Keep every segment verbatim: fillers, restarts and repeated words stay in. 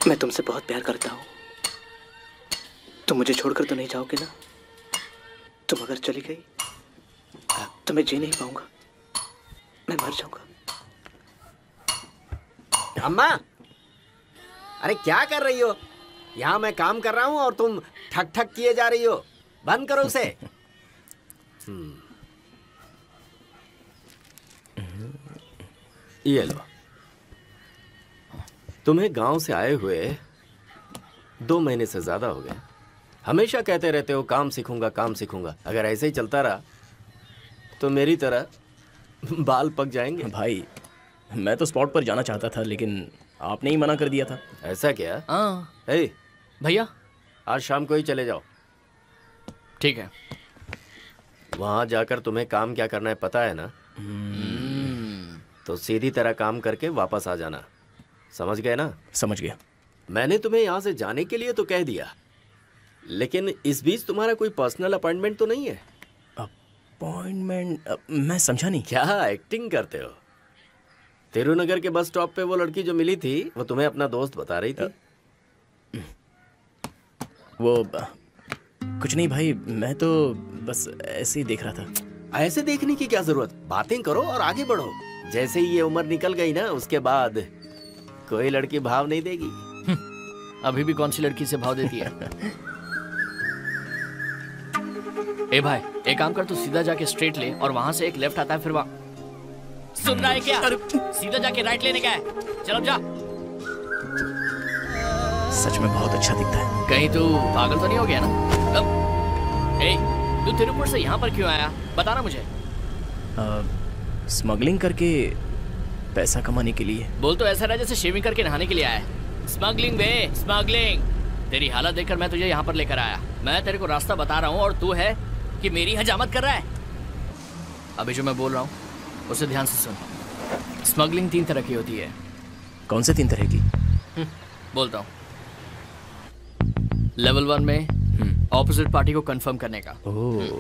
मैं तुमसे बहुत प्यार करता हूँ। तुम मुझे छोड़कर तो नहीं जाओगे ना? तुम अगर चली गई तो मैं जी नहीं पाऊंगा, मैं मर जाऊंगा। अम्मा, अरे क्या कर रही हो? यहाँ मैं काम कर रहा हूँ और तुम ठक ठक किए जा रही हो। बंद करो उसे। ये लो, तुम्हें गांव से आए हुए दो महीने से ज्यादा हो गए। हमेशा कहते रहते हो काम सीखूंगा काम सीखूंगा। अगर ऐसे ही चलता रहा तो मेरी तरह बाल पक जाएंगे। भाई मैं तो स्पॉट पर जाना चाहता था लेकिन आपने ही मना कर दिया था। ऐसा क्या? हाँ हे भैया, आज शाम को ही चले जाओ। ठीक है। वहां जाकर तुम्हें काम क्या करना है पता है ना? तो सीधी तरह काम करके वापस आ जाना। समझ गए ना? समझ गया। मैंने तुम्हें यहाँ से जाने के लिए तो कह दिया, लेकिन इस बीच तुम्हारा कोई पर्सनल अपॉइंटमेंट तो नहीं है? अपॉइंटमेंट? मैं समझा नहीं। क्या एक्टिंग करते हो? तिरुनगर के बस स्टॉप पे वो लड़की जो मिली थी वो तुम्हें अपना दोस्त बता रही थी। वो कुछ नहीं भाई, मैं तो बस ऐसे ही देख रहा था। ऐसे देखने की क्या जरूरत? बातें करो और आगे बढ़ो। जैसे ही ये उम्र निकल गई ना उसके बाद कोई लड़की भाव नहीं देगी। अभी भी कौन सी लड़की से भाव देती है? ए भाई, एक काम कर, तू सीधा जाके स्ट्रेट ले और वहां से एक लेफ्ट आता है, फिर वहां। सुन रहा है क्या? सीधा जाके राइट लेने का है। चल अब जा। सच में बहुत अच्छा दिखता है। कहीं तू पागल तो नहीं हो गया ना? अब ए, तू तिरुपुर से यहाँ पर क्यों आया? बता ना मुझे। स्मगलिंग करके पैसा कमाने के लिए। बोल तो ऐसा रहा जैसे शेविंग करके नहाने के लिए आया है। स्मगलिंग बे, स्मगलिंग। तेरी हालत देखकर मैं तुझे यहाँ पर लेकर आया। मैं तेरे को रास्ता बता रहा हूँ और तू है कि मेरी हजामत कर रहा है। अभी जो मैं बोल रहा हूँ उसे ध्यान से सुन। स्मगलिंग तीन तरह की होती है। कौन से तीन तरह की? बोलता हूँ। लेवल वन में ऑपोजिट पार्टी को कंफर्म करने का। ओह।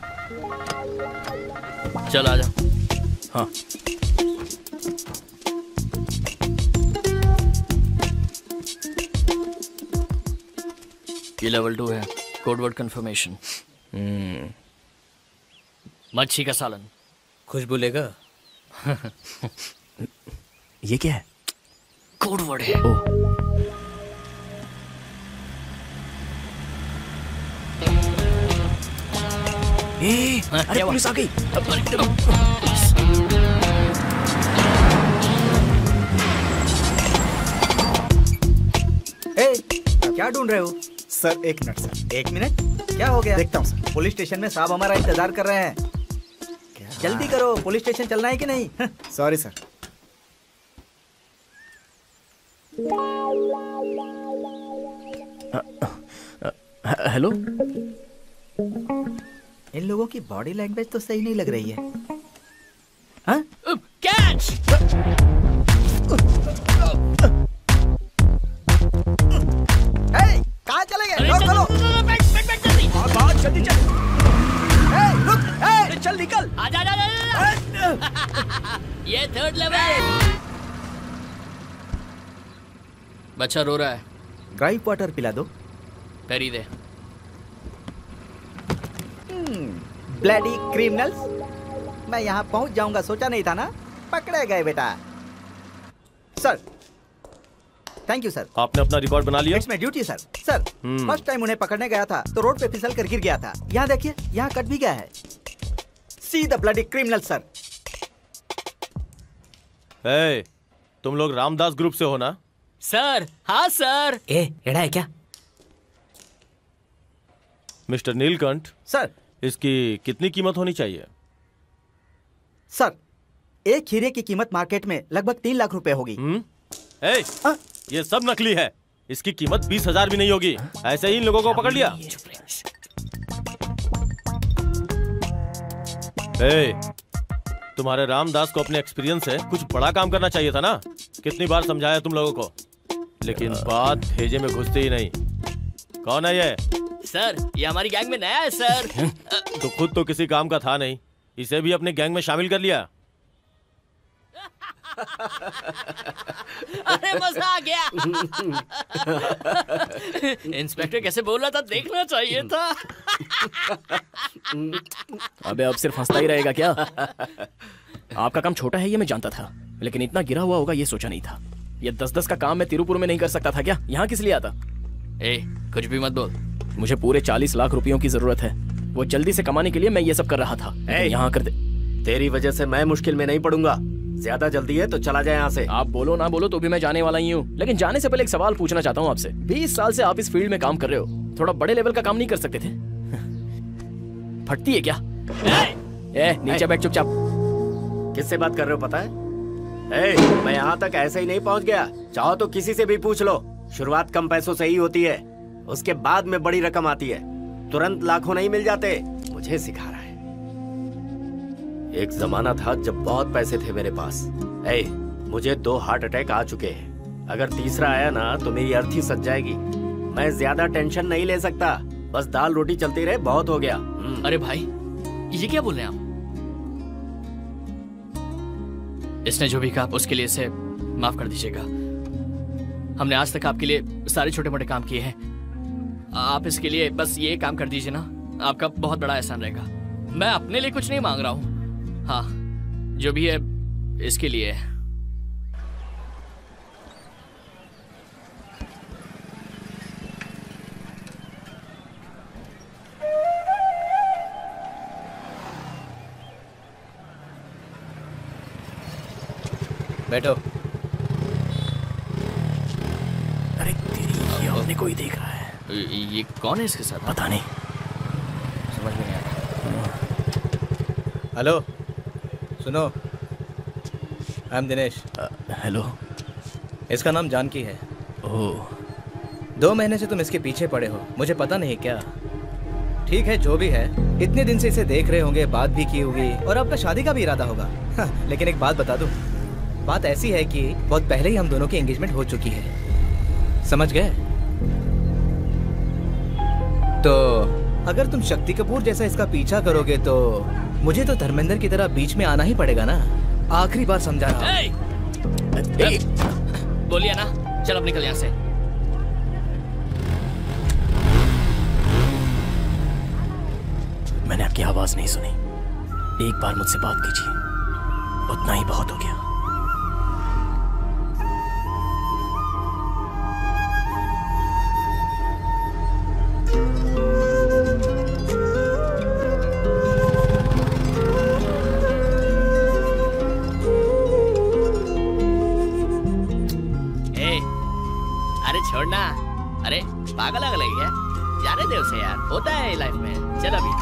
चल आजा। हाँ। ये लेवल टू है, कोडवर्ड कंफर्मेशन। मच्छी का सालन। खुशबू लेगा? ये क्या है? कोडवर्ड है। ओह। ए, अरे पुलिस आ गई। ए, क्या ढूंढ रहे हो? सर एक मिनट सर। एक मिनट? क्या हो गया? देखता हूँ सर। पुलिस स्टेशन में साहब हमारा इंतजार कर रहे हैं। जल्दी करो, पुलिस स्टेशन चलना है कि नहीं? Sorry sir. हेलो। इन लोगों की बॉडी लैंग्वेज तो सही नहीं लग रही है। हाँ? कैच! कहाँ चले गए? रोक करो। बहुत जल्दी चल। ए, रुक, ए, चल निकल। आजा, आजा, आजा। ये थर्ड लेवल। बच्चा रो रहा है। ड्राई वाटर पिला दो। पैरी दे। Bloody criminals. मैं यहाँ पहुँच जाऊंगा सोचा नहीं था ना। पकड़े गए बेटा। Sir, thank you sir. आपने अपना रिकॉर्ड बना लिया? It's my duty sir. Sir, first time उन्हें पकड़ने गया था तो रोड पे फिसल कर गिर गया था। यहाँ देखिए, यहाँ कट भी गया है। See the bloody criminal sir. ए, तुम लोग रामदास ग्रुप से हो ना? सर, हाँ सर। ए, एड़ा है क्या? Mister Neelkanth sir. इसकी कितनी कीमत होनी चाहिए? सर, एक हीरे की कीमत मार्केट में लगभग तीन लाख रुपए होगी। हम्म? ए, ये सब नकली है। इसकी कीमत बीस हजार भी नहीं होगी। ऐसे ही इन लोगों को पकड़ लिया। ए, तुम्हारे रामदास को अपने एक्सपीरियंस से कुछ बड़ा काम करना चाहिए था ना? कितनी बार समझाया तुम लोगों को, लेकिन बात भेजे में घुसती ही नहीं। कौन है ये? सर, ये हमारी गैंग में नया है सर। तो खुद तो किसी काम का था नहीं, इसे भी अपने गैंग में शामिल कर लिया। अरे मजा आ गया। इंस्पेक्टर कैसे बोल रहा था, देखना चाहिए था। अबे अब सिर्फ हंसता ही रहेगा क्या? आपका काम छोटा है ये मैं जानता था, लेकिन इतना गिरा हुआ होगा ये सोचा नहीं था। ये दस दस का काम मैं तिरुपुर में नहीं कर सकता था क्या? यहाँ किस लिए आता? ए, कुछ भी मत बोल। मुझे पूरे चालीस लाख रुपयों की जरूरत है, वो जल्दी से कमाने के लिए मैं ये सब कर रहा था। यहाँ कर दे। तेरी वजह से मैं मुश्किल में नहीं पड़ूंगा। ज्यादा जल्दी है तो चला जाए यहाँ से। आप बोलो ना बोलो तो भी मैं जाने वाला ही हूँ, लेकिन जाने से पहले एक सवाल पूछना चाहता हूँ आपसे। बीस साल से आप इस फील्ड में काम कर रहे हो, थोड़ा बड़े लेवल का काम नहीं कर सकते थे? फटती है क्या? ए, नीचे बैठ चुपचाप। किससे बात कर रहे हो पता है? ए, मैं यहाँ तक ऐसे ही नहीं पहुँच गया। चाहो तो किसी से भी पूछ लो। शुरुआत कम पैसों से ही होती है, उसके बाद में बड़ी रकम आती है। तुरंत लाखों नहीं मिल जाते। मुझे सिखा रहा है। एक जमाना था जब बहुत पैसे थे मेरे पास। ए, मुझे दो हार्ट अटैक आ चुके हैं। अगर तीसरा आया ना तो मेरी अर्थी सज जाएगी। मैं ज्यादा टेंशन नहीं ले सकता। बस दाल रोटी चलती रहे, बहुत हो गया। अरे भाई, ये क्या बोल रहे हैं आप? इसने जो भी कहा उसके लिए इसे माफ कर दीजिएगा। हमने आज तक आपके लिए सारे छोटे मोटे काम किए हैं। आप इसके लिए बस ये काम कर दीजिए ना, आपका बहुत बड़ा एहसान रहेगा। मैं अपने लिए कुछ नहीं मांग रहा हूँ। हाँ, जो भी है इसके लिए है। बैठो। अरे तेरी, ये अपने कोई देख रहा है। ये कौन है इसके साथ? पता नहीं, समझ में नहीं आ रहा। हेलो, सुनो, आई एम दिनेश। हेलो। इसका नाम जानकी है। ओह, दो महीने से तुम इसके पीछे पड़े हो, मुझे पता नहीं क्या। ठीक है, जो भी है, इतने दिन से इसे देख रहे होंगे, बात भी की होगी और आपका शादी का भी इरादा होगा। हाँ, लेकिन एक बात बता दूं, बात ऐसी है कि बहुत पहले ही हम दोनों की एंगेजमेंट हो चुकी है, समझ गए? तो अगर तुम शक्ति कपूर जैसा इसका पीछा करोगे तो मुझे तो धर्मेंद्र की तरह बीच में आना ही पड़ेगा ना। आखिरी बार समझा रहा हूं। बोलिए ना, चल अब निकल यहाँ से। मैंने आपकी आवाज नहीं सुनी। एक बार मुझसे बात कीजिए, उतना ही बहुत हो गया। छोड़ना। अरे पागल आगल है क्या? जाने दे उसे यार, होता है लाइफ में। चल अभी।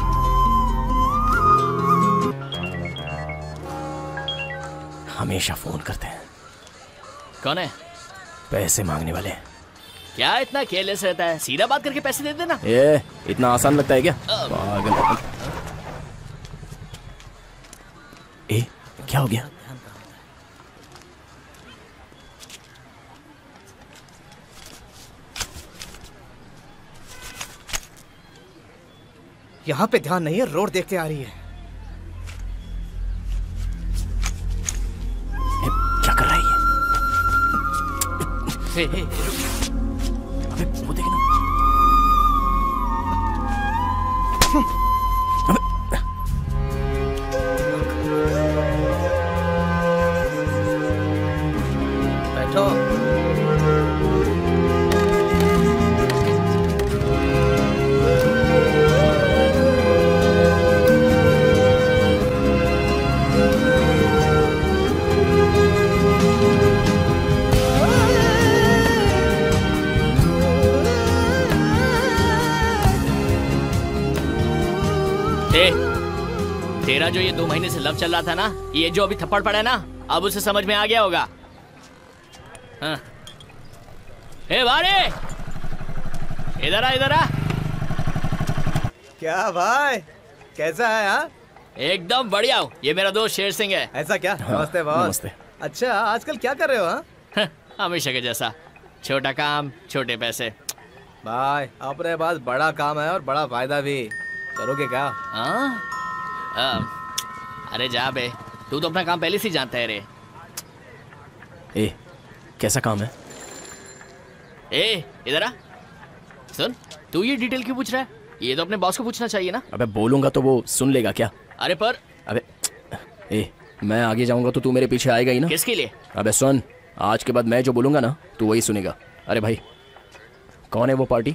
हमेशा फोन करते हैं। कौन है? पैसे मांगने वाले। क्या इतना केयरलेस रहता है? सीधा बात करके पैसे दे देना। ये इतना आसान लगता है क्या? पागल। ए, क्या हो गया? यहाँ पे ध्यान नहीं है, रोड देखते आ रही है। ए, क्या कर रही है? हे, हे, अबे वो देखना। बैठो। तेरा जो ये दो महीने से लव चल रहा था ना, ये जो अभी थप्पड़ पड़ा है ना, अब उसे समझ में आ गया होगा। हाँ। ए बारे, इधर आ, इधर आ। क्या भाई, कैसा है? हाँ, एकदम बढ़िया हूँ। ये मेरा दोस्त शेर सिंह है। ऐसा क्या? हाँ, नमस्ते बॉस। नमस्ते। अच्छा, आजकल क्या कर रहे हो? हाँ, हमेशा के जैसा, छोटा काम छोटे पैसे। भाई अपने पास बड़ा काम है और बड़ा फायदा भी। करोगे क्या? हाँ, अरे जा बे, तू तो अपना काम पहले से जानता है रे। ए, कैसा काम है? ए, इधर आ। सुन, तू ये डिटेल क्यों पूछ रहा है? ये तो अपने बॉस को पूछना चाहिए ना। अबे बोलूंगा तो वो सुन लेगा क्या? अरे पर अबे ए, मैं आगे जाऊंगा तो तू मेरे पीछे आएगा ही ना? किसके लिए? अबे सुन, आज के बाद मैं जो बोलूंगा ना तू वही सुनेगा। अरे भाई, कौन है वो पार्टी?